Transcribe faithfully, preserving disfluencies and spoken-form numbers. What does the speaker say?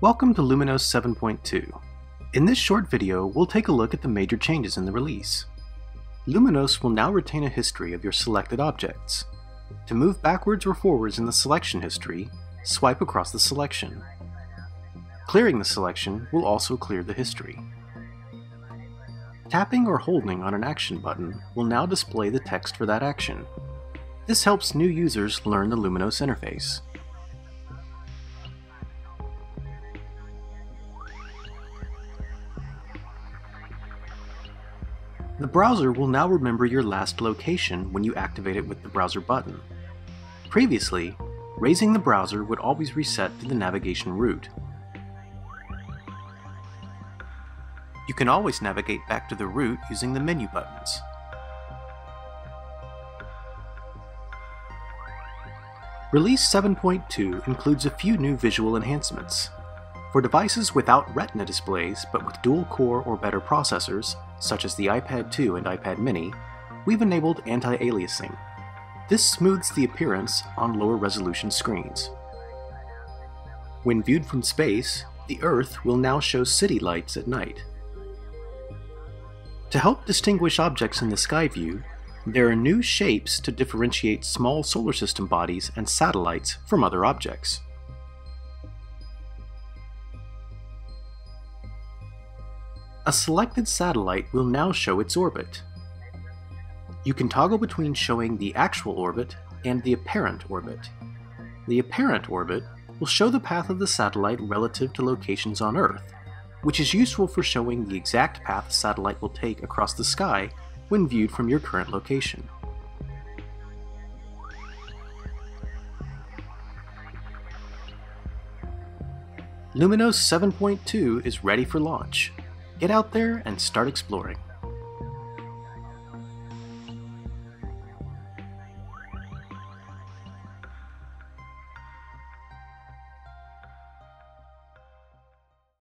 Welcome to Luminos seven point two. In this short video, we'll take a look at the major changes in the release. Luminos will now retain a history of your selected objects. To move backwards or forwards in the selection history, swipe across the selection. Clearing the selection will also clear the history. Tapping or holding on an action button will now display the text for that action. This helps new users learn the Luminos interface. The browser will now remember your last location when you activate it with the browser button. Previously, raising the browser would always reset to the navigation route. You can always navigate back to the route using the menu buttons. Release seven point two includes a few new visual enhancements. For devices without Retina displays but with dual-core or better processors, such as the iPad two and iPad mini, we've enabled anti-aliasing. This smooths the appearance on lower resolution screens. When viewed from space, the Earth will now show city lights at night. To help distinguish objects in the sky view, there are new shapes to differentiate small solar system bodies and satellites from other objects. A selected satellite will now show its orbit. You can toggle between showing the actual orbit and the apparent orbit. The apparent orbit will show the path of the satellite relative to locations on Earth, which is useful for showing the exact path the satellite will take across the sky when viewed from your current location. Luminos seven point two is ready for launch. Get out there and start exploring.